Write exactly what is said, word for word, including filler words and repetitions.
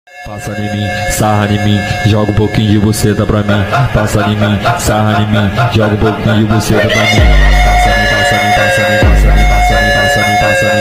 Passa em mim, sarra em mim, joga um pouquinho de buceta pra mim. Passa em mim, sarra em mim, joga um pouquinho de buceta pra mim.